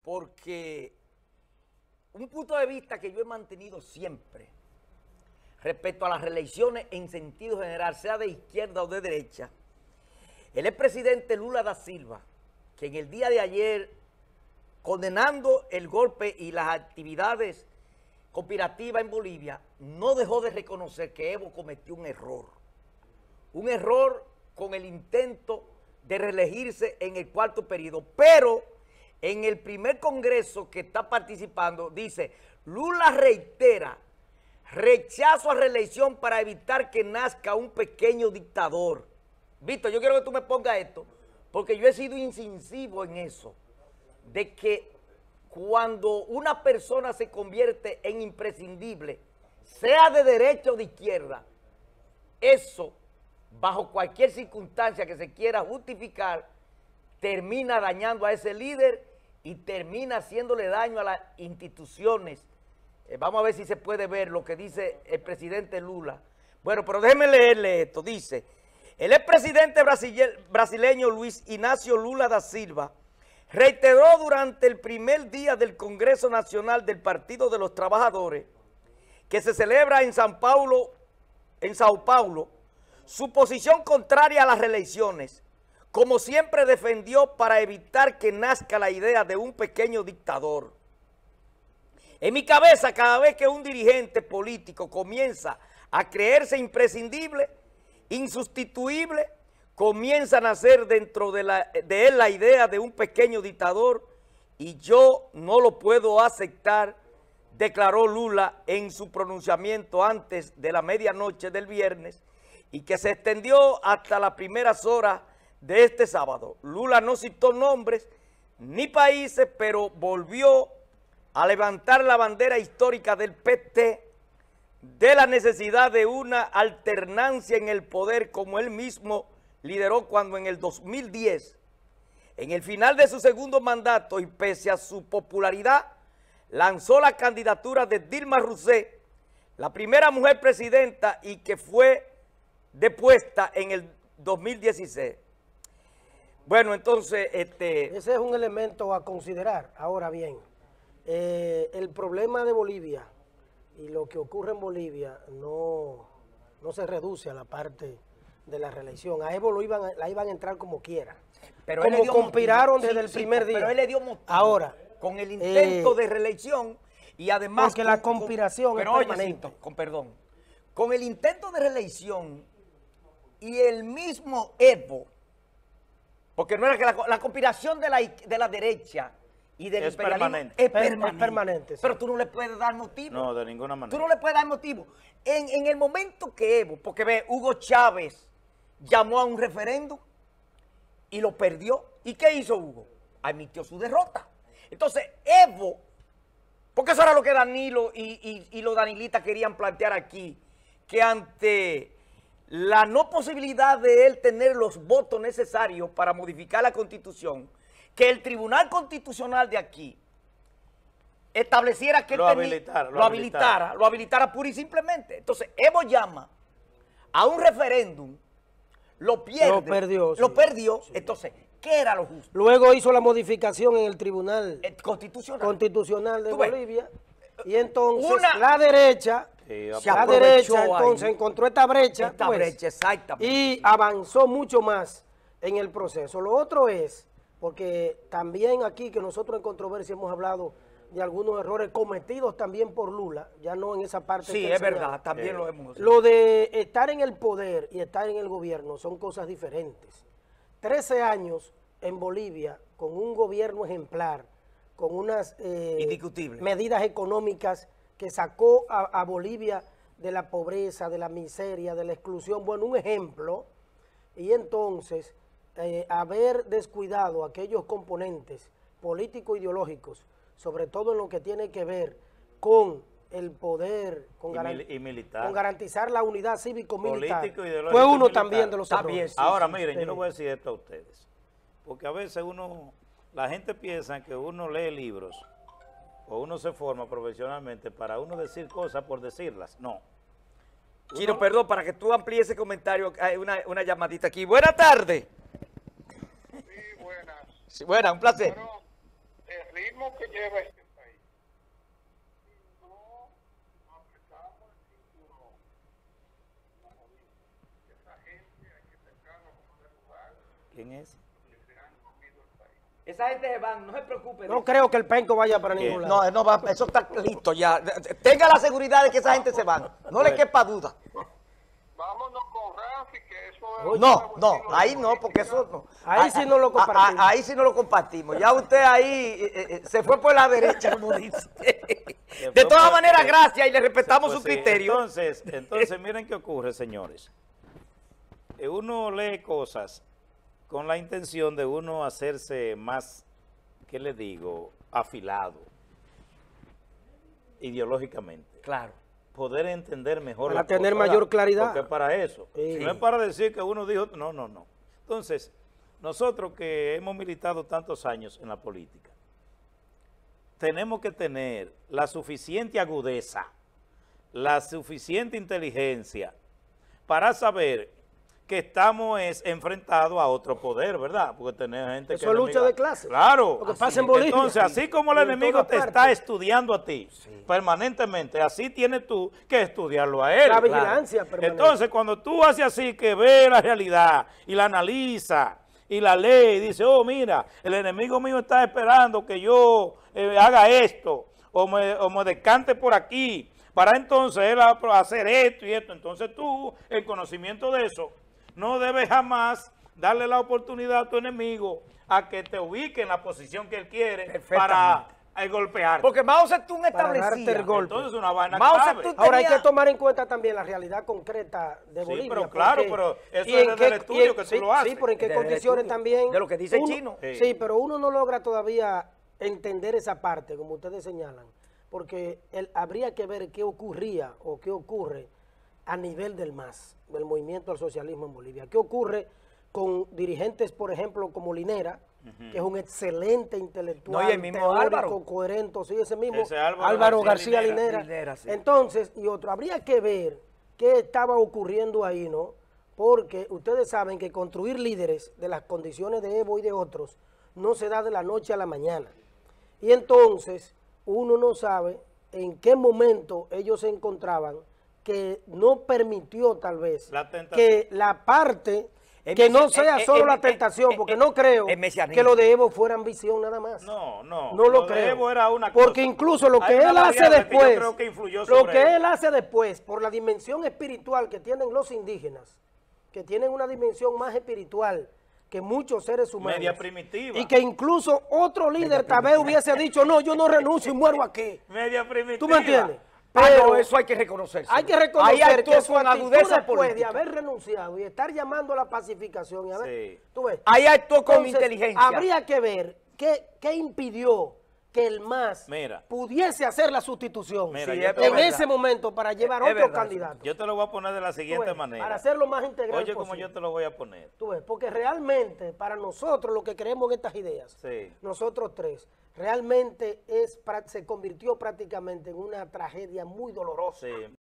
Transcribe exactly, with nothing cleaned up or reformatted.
porque un punto de vista que yo he mantenido siempre respecto a las reelecciones en sentido general, sea de izquierda o de derecha, el expresidente Lula da Silva, que en el día de ayer, condenando el golpe y las actividades conspirativas en Bolivia, no dejó de reconocer que Evo cometió un error. Un error con el intento de reelegirse en el cuarto periodo, pero en el primer congreso que está participando, dice, Lula reitera rechazo a reelección para evitar que nazca un pequeño dictador. Víctor, yo quiero que tú me pongas esto, porque yo he sido incisivo en eso, de que cuando una persona se convierte en imprescindible, sea de derecha o de izquierda, eso, bajo cualquier circunstancia que se quiera justificar, termina dañando a ese líder y termina haciéndole daño a las instituciones. Eh, vamos a ver si se puede ver lo que dice el presidente Lula. Bueno, pero déjeme leerle esto. Dice, el expresidente brasileño Luis Ignacio Lula da Silva reiteró durante el primer día del Congreso Nacional del Partido de los Trabajadores, que se celebra en San Paulo, en Sao Paulo, su posición contraria a las reelecciones, como siempre defendió para evitar que nazca la idea de un pequeño dictador. En mi cabeza, cada vez que un dirigente político comienza a creerse imprescindible, insustituible, comienza a nacer dentro de, la, de él la idea de un pequeño dictador y yo no lo puedo aceptar, declaró Lula en su pronunciamiento antes de la medianoche del viernes y que se extendió hasta las primeras horas de este sábado. Lula no citó nombres ni países, pero volvió a levantar la bandera histórica del P T, de la necesidad de una alternancia en el poder como él mismo lideró cuando en el dos mil diez, en el final de su segundo mandato y pese a su popularidad, lanzó la candidatura de Dilma Rousseff, la primera mujer presidenta y que fue depuesta en el dos mil dieciséis. Bueno, entonces... este ese es un elemento a considerar. Ahora bien, eh, el problema de Bolivia y lo que ocurre en Bolivia no, no se reduce a la parte de la reelección. A Evo lo iban, la iban a entrar como quiera. Pero como él le dio conspiraron motivo. desde Sí, el sí, primer día. Pero él le dio motivo. Ahora, con el intento eh, de reelección y además... porque la con, conspiración con, es pero permanente. Oye, con perdón. Con el intento de reelección y el mismo Evo, porque no era que la, la conspiración de la, de la derecha y del es imperialismo permanente. es Per- es permanente. permanente, sí. Pero tú no le puedes dar motivo. No, de ninguna manera. Tú no le puedes dar motivo. En, en el momento que Evo, porque ve, Hugo Chávez llamó a un referéndum y lo perdió. ¿Y qué hizo Hugo? Admitió su derrota. Entonces, Evo, porque eso era lo que Danilo y, y, y los danilistas querían plantear aquí, que ante la no posibilidad de él tener los votos necesarios para modificar la Constitución, que el Tribunal Constitucional de aquí estableciera que Lo él tenía- habilitara, lo lo habilitara, habilitara. lo habilitara pura y simplemente. Entonces, Evo llama a un referéndum, lo pierde. Lo perdió, Lo sí. perdió. Entonces, ¿qué era lo justo? Luego hizo la modificación en el Tribunal El constitucional. Constitucional de Tú ves. Bolivia y entonces Una- la derecha, Sí, Se la aprovechó derecha ahí. entonces encontró esta brecha, Esta pues, brecha, exactamente. y avanzó mucho más en el proceso. Lo otro es, porque también aquí que nosotros en controversia hemos hablado de algunos errores cometidos también por Lula, ya no en esa parte. Sí, que él es señala. verdad, también Eh, lo hemos... Lo de estar en el poder y estar en el gobierno son cosas diferentes. trece años en Bolivia con un gobierno ejemplar, con unas eh, Indiscutible. medidas económicas que sacó a, a Bolivia de la pobreza, de la miseria, de la exclusión. Bueno, un ejemplo. Y entonces, eh, haber descuidado aquellos componentes político-ideológicos, sobre todo en lo que tiene que ver con el poder, con, Y garan- mil- y militar. con garantizar la unidad cívico-militar. Político, ideológico Fue y uno militar. también de los Está errores. bien, sí. Ahora, miren, sí. yo le voy a decir esto a ustedes, porque a veces uno, la gente piensa que uno lee libros o uno se forma profesionalmente para uno decir cosas por decirlas. No. Chino, Uno- perdón, para que tú amplíes ese comentario, hay una, una llamadita aquí. Buenas tardes. Sí, buenas. Sí, buena, un placer. Bueno, eh, Rino ritmo que lleva este país, si no apretamos el cinturón, como digo, esa gente hay que sacarla como de lugar, ¿Quién es? que se han comido el país. Esa gente se van, no se preocupe. No creo que el penco vaya para ningún lado. No, no va, eso está listo ya. Tenga la seguridad de que esa gente se van. No le quepa duda. Vámonos con Rafi, que eso es... Oye, No, no, ahí no, porque eso no. Ahí sí no lo compartimos. a- a- Ahí sí no lo compartimos. Ya usted ahí eh, eh, se fue por la derecha, como dice. De todas maneras, gracias y le respetamos Pues su sí, criterio. Entonces, entonces, miren qué ocurre, señores. Eh, Uno lee cosas con la intención de uno hacerse más, ¿qué le digo?, afilado, ideológicamente. Claro. Poder entender mejor Para la tener cosa, mayor ¿verdad? claridad. Porque es para eso. Sí. No es para decir que uno dijo, no, no, no. Entonces, nosotros que hemos militado tantos años en la política, tenemos que tener la suficiente agudeza, la suficiente inteligencia para saber que estamos es, enfrentados a otro poder, ¿verdad? Porque tenemos gente Eso que... es lucha enemiga- de clase. Claro. Lo que pasa en Bolivia. Entonces, así como el Y en enemigo todas te está partes. estudiando a ti permanentemente, así tienes tú que estudiarlo a él. La vigilancia permanente. Entonces, cuando tú haces así, que ve la realidad y la analiza y la lee y dice, oh, mira, el enemigo mío está esperando que yo eh, haga esto o me, o me decante por aquí para entonces él a- hacer esto y esto. Entonces tú, el conocimiento de eso, no debes jamás darle la oportunidad a tu enemigo a que te ubique en la posición que él quiere para eh, golpearte. Porque Mao Zedong Para darte establecía. el golpe. Entonces una vaina Mao grave. Zedong Ahora hay tenía- que tomar en cuenta también la realidad concreta de Sí, Bolivia. pero claro, porque- pero eso y es en desde qué- el estudio y en- que tú sí, lo haces. Sí, pero en qué Desde el condiciones estudio, también. de lo que dice el uno- chino. Sí. Sí, pero uno no logra todavía entender esa parte, como ustedes señalan, porque el- habría que ver qué ocurría o qué ocurre a nivel del M A S, del Movimiento al Socialismo en Bolivia. ¿Qué ocurre con dirigentes, por ejemplo, como Linera, que es un excelente intelectual, No, y el mismo teórico, Álvaro. coherente, sí, ese mismo Ese Álvaro Álvaro García García Linera. Linera. Linera, sí. Entonces, y otro, habría que ver qué estaba ocurriendo ahí, ¿no? Porque ustedes saben que construir líderes de las condiciones de Evo y de otros no se da de la noche a la mañana. Y entonces, uno no sabe en qué momento ellos se encontraban que no permitió tal vez La tentación. que la parte El que no mesi- sea eh, eh, solo eh, la eh, tentación, eh, porque eh, no creo el mesianismo. que lo de Evo fuera ambición nada más. No, no. No lo, de creo. Evo era una porque cosa. incluso lo Hay que una él hace variable que yo después, creo que influyó lo sobre que él. él hace después, por la dimensión espiritual que tienen los indígenas, que tienen una dimensión más espiritual que muchos seres humanos. Media primitiva. Y que incluso otro líder tal vez hubiese dicho, no, yo no renuncio y muero aquí. Media primitiva. ¿Tú me entiendes? Ah, Pero no, eso hay que reconocerse. hay que Ahí reconocer actuó que su con actitud agudeza después de política. haber renunciado y estar llamando a la pacificación y haber, Sí. tú ves, Ahí actuó con entonces, inteligencia. habría que ver qué, qué impidió que el M A S Mira. pudiese hacer la sustitución Mira, Sí, yo es te- en verdad. ese momento para llevar Es otro verdad, candidato. Yo te lo voy a poner de la Tú siguiente ves, manera. para hacerlo más integral Oye, como posible. yo te lo voy a poner. Tú ves, porque realmente para nosotros los que creemos en estas ideas, Sí. nosotros tres, realmente es, pra- se convirtió prácticamente en una tragedia muy dolorosa. Sí.